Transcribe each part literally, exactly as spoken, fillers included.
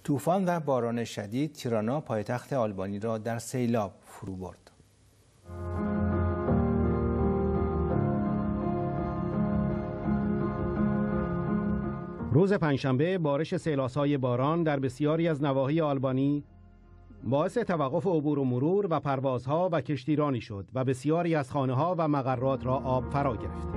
طوفان و باران شدید تیرانا پایتخت آلبانی را در سیلاب فرو برد. روز پنجشنبه بارش سیلاسای باران در بسیاری از نواحی آلبانی باعث توقف عبور و مرور و پروازها و کشتیرانی شد و بسیاری از خانه‌ها و مقرات را آب فرا گرفت.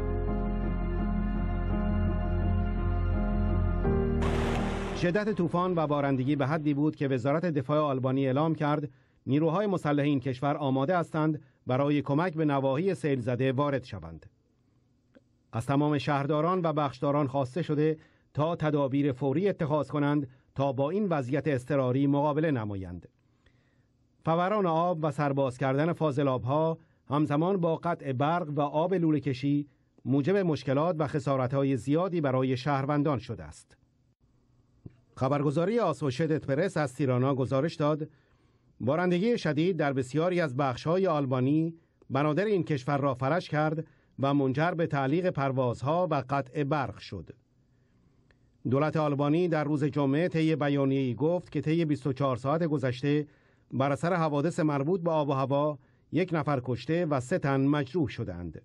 شدت طوفان و بارندگی به حدی بود که وزارت دفاع آلبانی اعلام کرد نیروهای مسلح این کشور آماده هستند برای کمک به نواحی سیل زده وارد شوند. از تمام شهرداران و بخشداران خواسته شده تا تدابیر فوری اتخاذ کنند تا با این وضعیت اضطراری مقابله نمایند. فوران آب و سرباز کردن فاضلاب‌ها همزمان با قطع برق و آب لوله کشی موجب مشکلات و خسارت‌های زیادی برای شهروندان شده است. خبرگزاری آسوشیتد پرس از تیرانا گزارش داد بارندگی شدید در بسیاری از بخش‌های آلبانی بنادر این کشور را فرش کرد و منجر به تعلیق پروازها و قطع برق شد. دولت آلبانی در روز جمعه طی بیانیه‌ای گفت که طی بیست و چهار ساعت گذشته بر اثر حوادث مربوط به آب و هوا یک نفر کشته و سه تن مجروح شدند.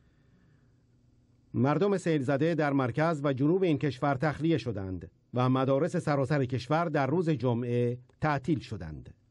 مردم سیل زده در مرکز و جنوب این کشور تخلیه شدند و مدارس سراسر کشور در روز جمعه تعطیل شدند.